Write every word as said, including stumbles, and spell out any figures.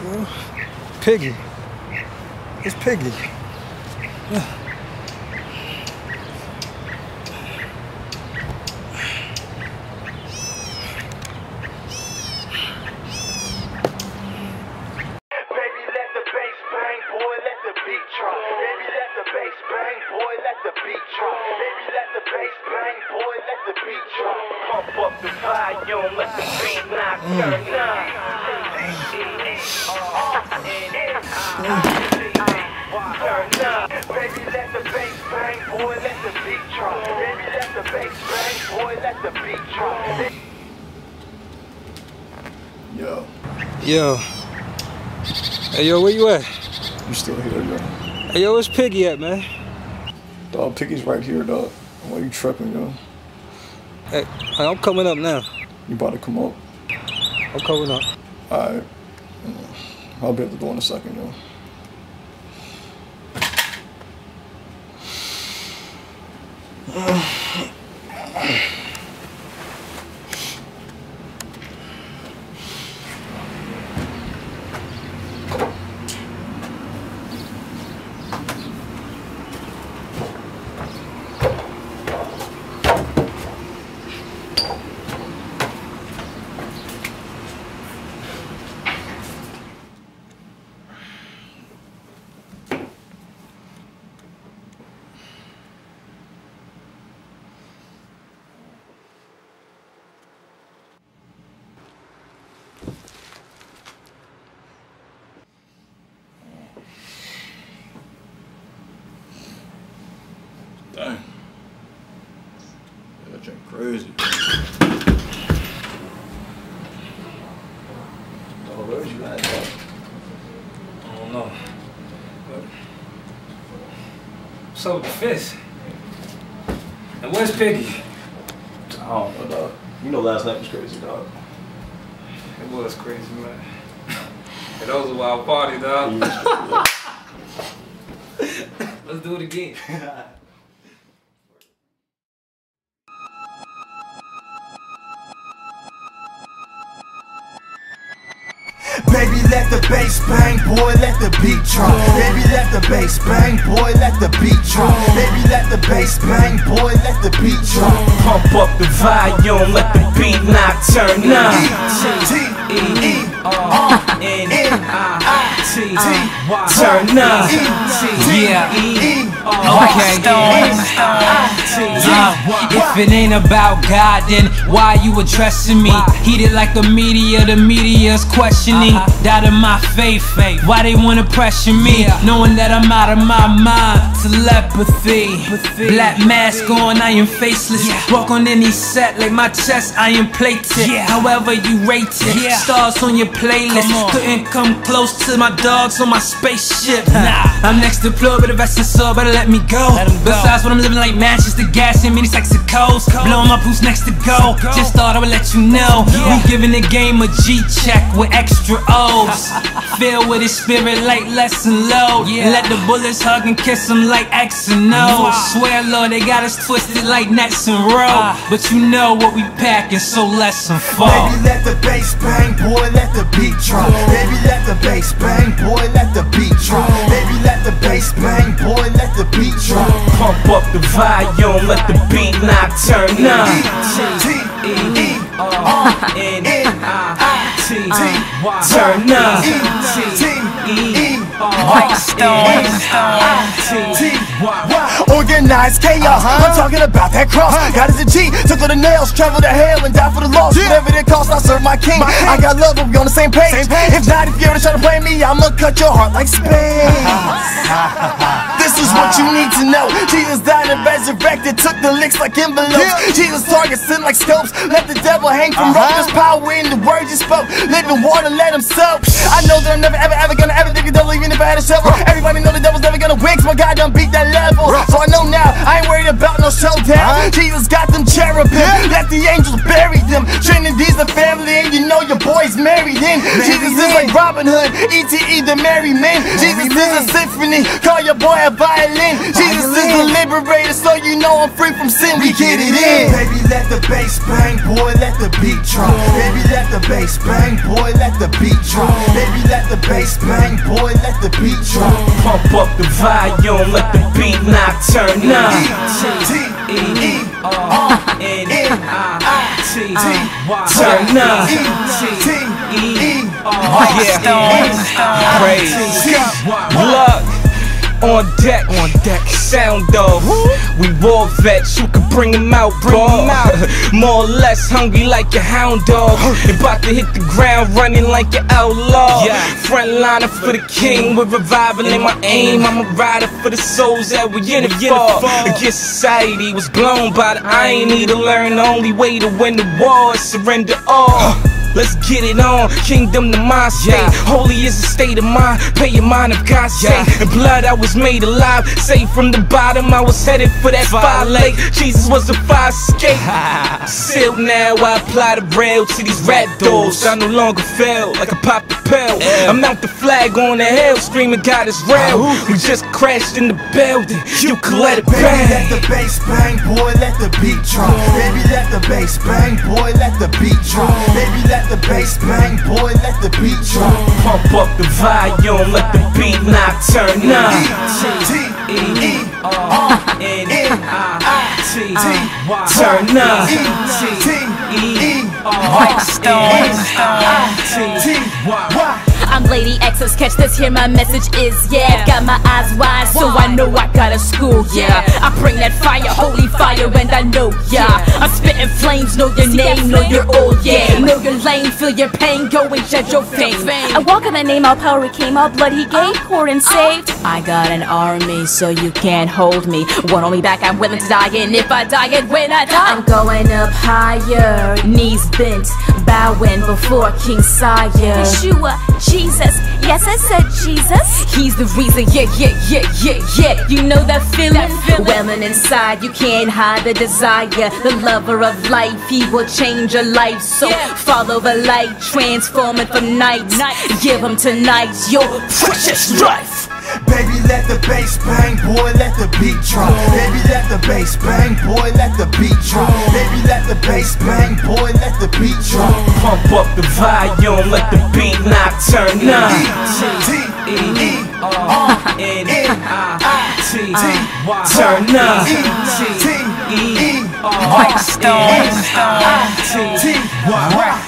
Well, Piggy. It's Piggy. Yeah. Pump up the volume, let the beat knock, turn up. Turn up, baby, let the bass bang, boy, let the beat drop. Baby, let the bass bang, boy, let the beat drop. Yo. Yo. Hey, yo, where you at? You still here, yo? Hey, yo, where's Piggy at, man? Dog, Piggy's right here, dog. Why you tripping, yo? Hey, I'm coming up now. You about to come up? I'm coming up. Alright. I'll be able to go in a second, yo. Dang. That drink crazy. Oh, where's you at, dog? I don't know. But what's up with the fist? And where's Piggy? I don't know, dog. You know last night was crazy, dog. It was crazy, man. Hey, that was a wild party, dog. Let's do it again. Baby, let the bass bang, boy, let the beat drop. Baby, let the bass bang, boy, let the beat drop. Baby, let the bass bang, boy, let the beat drop. Pump up the volume, let the beat knock, turn up. E T E R N I T Turn up. Yeah. Okay. Uh, if it ain't about God, then why you addressing me? Heated like the media, the media's questioning. Doubting my faith, why they wanna pressure me? Knowing that I'm out of my mind. Telepathy, black mask on, I am faceless. Walk on any set like my chest, I am plated. However you rate it, stars on your playlist. Couldn't come close to my dogs on my spaceship. Nah, I'm next to plug, but the rest is so better let me go. Besides, when I'm living like Manchester, gas and many sexy coast. Blowing my boots next to go. Just thought I would let you know. We giving the game a G check with extra O's. Filled with his spirit like less and low. And let the bullets hug and kiss him like X and O. Swear, Lord, they got us twisted like Nets and Row. But you know what we packing, so let's and fall. Baby, let the bass bang, boy, let the beat drop. Baby, let the bass bang, boy, let the beat drop. Baby, let the bass bang, boy, let the beat drop. Pump up the volume, let the beat knock, turn up. T E R N I T Turn up. Organized chaos, I'm talking about that cross. God is a G, took all the nails, travel to hell and die for the lost. Whatever it costs, I serve my king. I got love, but we on the same page. If not, if you're ever trying to play me, I'ma cut your heart like spades. This is what you need to know. Jesus died and resurrected, took the licks like envelopes. Jesus targets sin like scopes. Let the devil hang from rope. There's power in the words you spoke. Living water, let him soak. I know that I'm never, ever, ever gonna ever think the devil even if I had a shovel. Everybody know the devil's never gonna win, 'cause my God done beat that level. So I know now, I ain't worried about no showdown. Jesus got them cherubim, let the angels bury them. Trinity's the family, and you know your boy's married in. Jesus is like Robin Hood, E T E the merry men. Jesus is a symphony, call your boy a violin. Jesus is the liberator, so you know I'm free from sin. We get it in. Baby, let the bass bang, boy, let the beat drop. Baby, let the bass bang, boy, let the beat drop. Baby, let the bass bang, boy, let the beat drop. Pump up the volume, let the beat not turn up. T E R N I T Turn up. T E Yeah, praise. Look. On deck, on deck, sound off. We war vets, you can bring them out, bro. More or less hungry like a hound dog. About to hit the ground running like an outlaw. Frontliner for the king with revival in my aim. I'm a rider for the souls that we in it for. Against society was blown by the irony to learn the only way to win the war is surrender all. Let's get it on, kingdom to mind state. Yeah. Holy is a state of mind, pay your mind of God's sake. Yeah. In blood I was made alive, saved from the bottom, I was headed for that fire lake. Jesus was the fire escape. Sealed now, I apply the rail to these rap doors. I no longer fail, like a pop the pill. Yeah. I mount the flag on the hill, screaming God is real. Uh, we just crashed in the building, you can let it bang. Baby, let the bass bang, boy, let the beat drop. Baby, let the bass bang, boy, let the beat drop. Baby, let the bass bang, boy, let the beat drop. Pump up the volume, let the beat not turn up. T E R N I T Turn up. T E R N I T I'm Lady X's, catch this here, my message is, yeah. Got my eyes wide, so I know I got a school, yeah. I bring that fire, holy fire, and I know, yeah. I'm spitting flames, know your name, know your old, yeah. Know your lane, feel your pain, go and judge your fame. I walk in the name, all power he came, all blood he gave, poor and saved. I got an army, so you can't hold me. One on me back, I'm willing to die, and if I die, and when I die, I'm going up higher. Knees bent, bowing before King Sire. Yeshua, Jesus, yes I said Jesus. He's the reason, yeah, yeah, yeah, yeah, yeah. You know that feeling? That feeling? Welling inside, you can't hide the desire. The lover of life, he will change your life. So yeah. Follow the light, transform it from night. night. Give him tonight your precious life. Baby, let the bass bang, boy, let the beat drop. Baby, let the bass bang, boy, let the beat drop. Baby, let the bass bang, boy, let the beat drop. Pump up the volume, let the beat not turn up. T E R N I T Turn up. T E R N I T